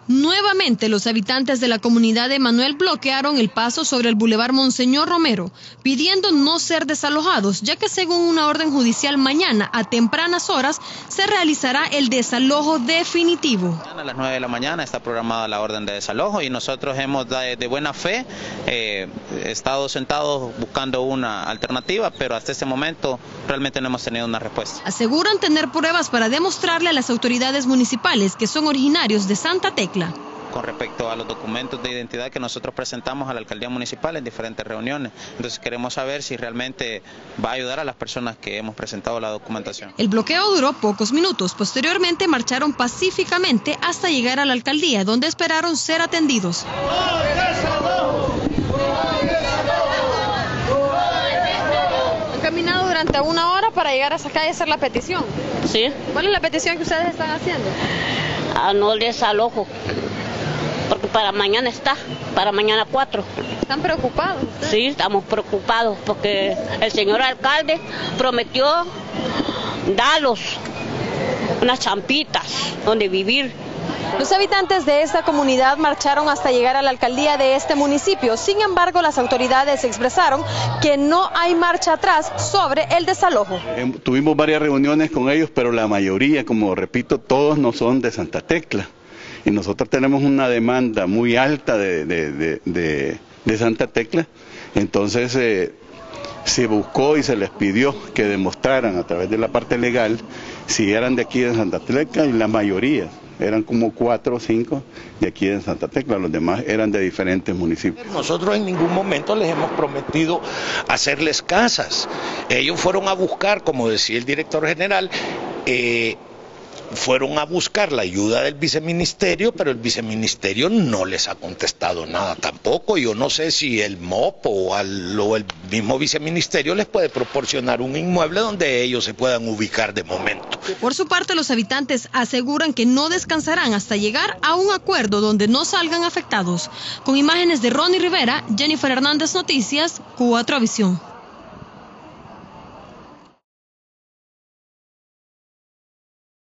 Nuevamente, los habitantes de la comunidad de Manuel bloquearon el paso sobre el Boulevard Monseñor Romero, pidiendo no ser desalojados, ya que según una orden judicial mañana a tempranas horas se realizará el desalojo definitivo. A las 9 de la mañana está programada la orden de desalojo y nosotros hemos de buena fe estado sentados buscando una alternativa, pero hasta este momento realmente no hemos tenido una respuesta. Aseguran tener pruebas para demostrarle a las autoridades municipales que son originarios de Santa Tecla. Con respecto a los documentos de identidad que nosotros presentamos a la alcaldía municipal en diferentes reuniones. Entonces queremos saber si realmente va a ayudar a las personas que hemos presentado la documentación. El bloqueo duró pocos minutos. Posteriormente marcharon pacíficamente hasta llegar a la alcaldía, donde esperaron ser atendidos. Han caminado durante 1 hora para llegar a esa calle a hacer la petición. Sí. ¿Cuál es la petición que ustedes están haciendo? No desalojo, porque para mañana está, para mañana 4. ¿Están preocupados ustedes? Sí, estamos preocupados porque el señor alcalde prometió darlos unas champitas donde vivir. Los habitantes de esta comunidad marcharon hasta llegar a la alcaldía de este municipio. Sin embargo, las autoridades expresaron que no hay marcha atrás sobre el desalojo. Tuvimos varias reuniones con ellos, pero la mayoría, como repito, todos no son de Santa Tecla. Y nosotros tenemos una demanda muy alta de Santa Tecla. Entonces se buscó y se les pidió que demostraran a través de la parte legal si eran de aquí de Santa Tecla, y la mayoría eran como 4 o 5 de aquí de Santa Tecla, los demás eran de diferentes municipios. Nosotros en ningún momento les hemos prometido hacerles casas. Ellos fueron a buscar, como decía el director general, fueron a buscar la ayuda del viceministerio, pero el viceministerio no les ha contestado nada tampoco. Yo no sé si el MOP o el mismo viceministerio les puede proporcionar un inmueble donde ellos se puedan ubicar de momento. Por su parte, los habitantes aseguran que no descansarán hasta llegar a un acuerdo donde no salgan afectados. Con imágenes de Ronnie Rivera, Jennifer Hernández, Noticias 4 Visión.